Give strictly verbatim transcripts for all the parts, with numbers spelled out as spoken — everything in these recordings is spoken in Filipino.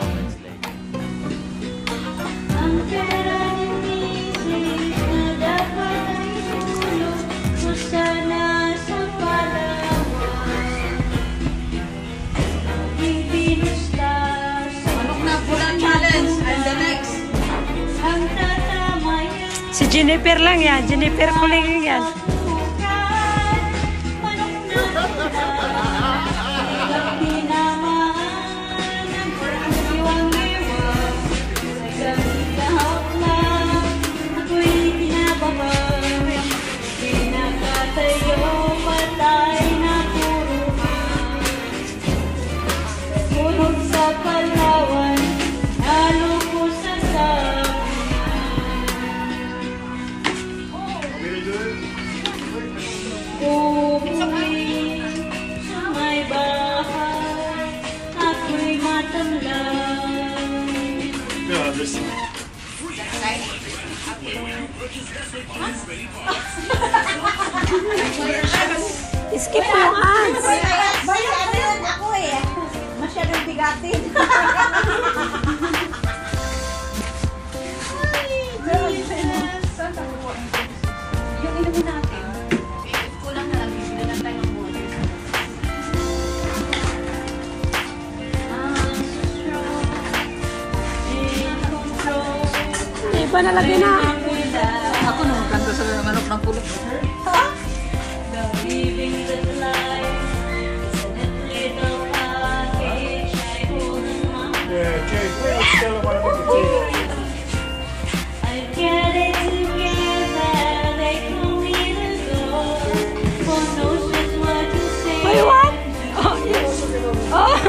Si Jennifer lang yan. Jennifer Kuling yan. Skip mo yung ads. Masyado yun ako eh. Masyadong bigatin. Yung inumin natin, kulang na lang. Bibili lang tayo ng water. Iba na lagi na. Ako nung kanto sa manok ng pulok. Wait, what? Oh, yes. Oh.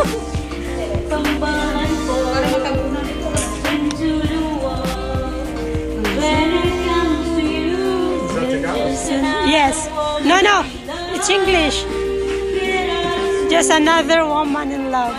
Yes. No, no. It's English. Just another woman in love.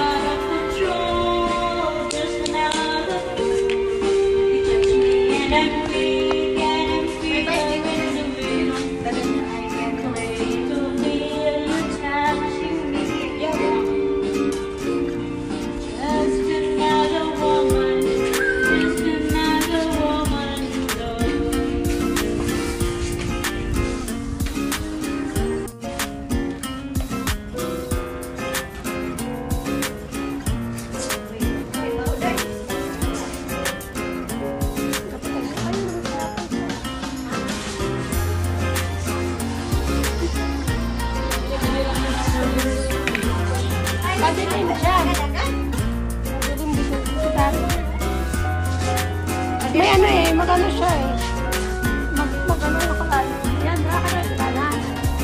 May ano eh, magano siya eh. Mag, magano nakalayo. Yan, nakakalayo sa kanan.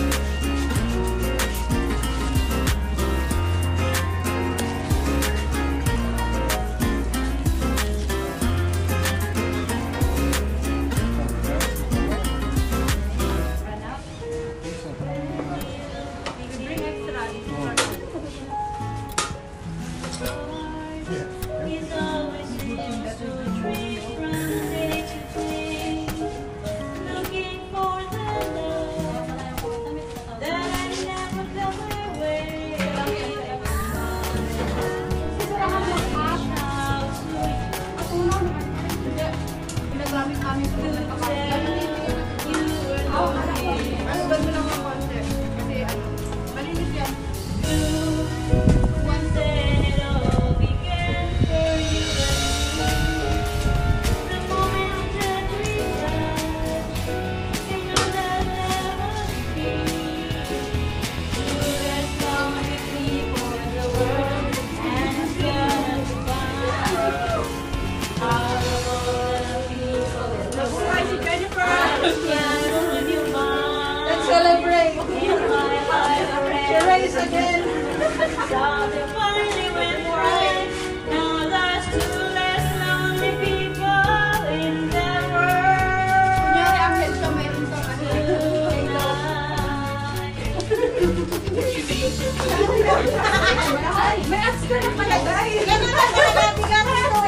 May ads ka na pala, guys. Ganun lang pala natin gano'n ito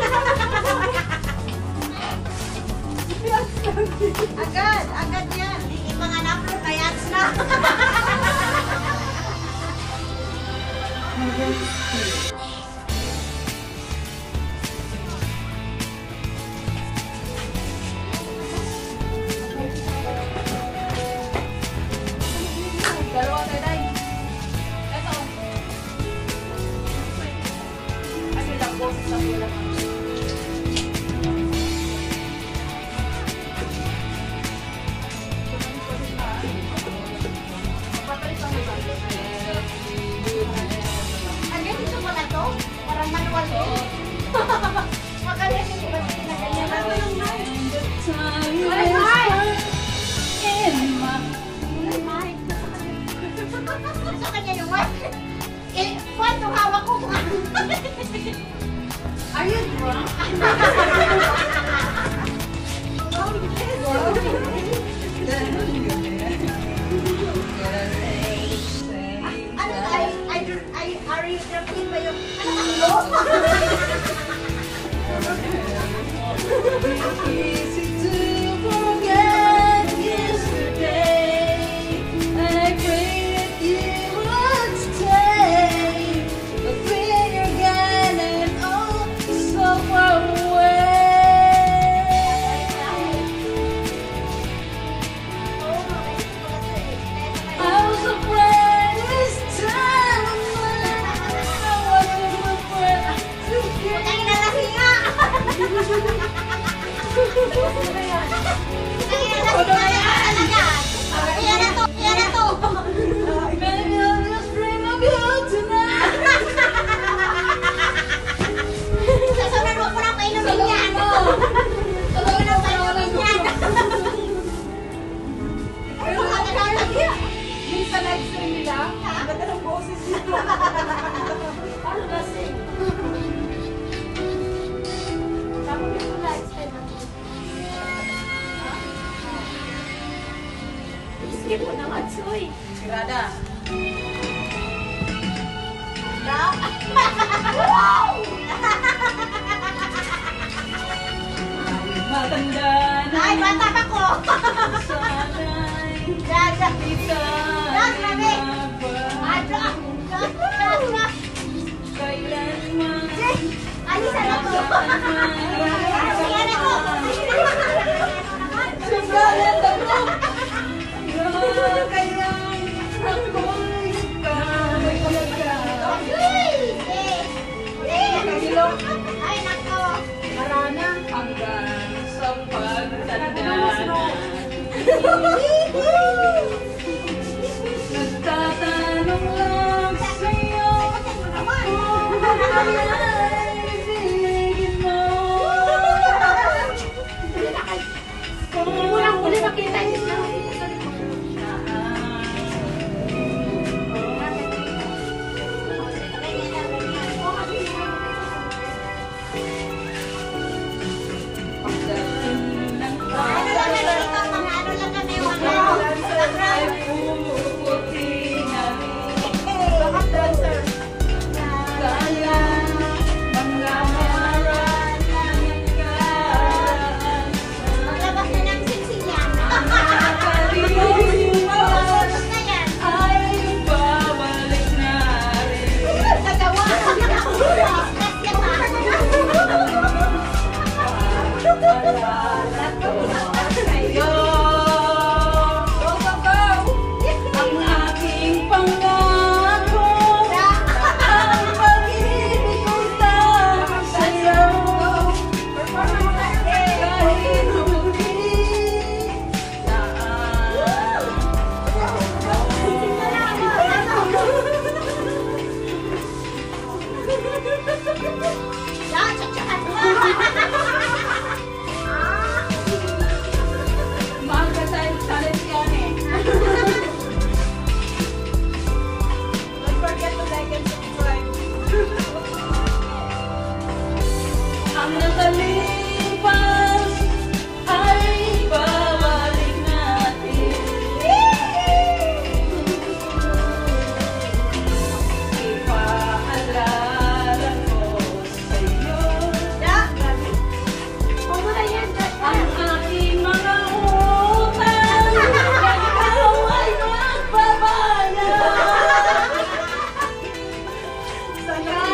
eh. Agad, agad yan. Yung mga na-upload, may ads na. Ayan na to! Ayan na to! Baby, I'll just dream of you tonight. Sasunod mo po na painumin yan! Sasunod mo painumin yan! Pero makakalalag yan! Minsan live stream nila. Ang ganda ng boses niya. Paano kasi? Tapos yung live stream natin. Skip mo na nga, Choy. Sigurada. Matanda na. Ay, bata pa ko! Sana'y Gaga! ika'y Dad, grabe! Adro! mabalik. Kailanman Alisan na to! Ayan na to! Sagalan ako. Kaya ako'y kamay-kamay. Ay, nako! Marana. Hanggang sa pagtanda na. Nagtatanong lang sa'yo kung kailan ibigin mo. Hindi mo lang uli makita niyo. Pagdating ng Ano lang kami dito, mga ano lang kami, mga ay pumuputi na rin. Bakit dancer? Kaya mga maran ng nakaraan maglabas na ng singsing yan. kalimutan Tapos na yan. ay babalik na rin. Nagawa. Stress yan, ha? Paalala ko sa'yo ang aking pangako, ang pag-ibig kong tawag sa'yo. Kahit huli Yan, tsatsakan mo. mahal ka tayo talent yan eh. Don't forget to like and subscribe. Ang nakalipas ay babalik natin. Ipaalala ko sa'yo Huwag mo na yan, Josh. ang aking mga utang na ikaw ay magbabayad. Sana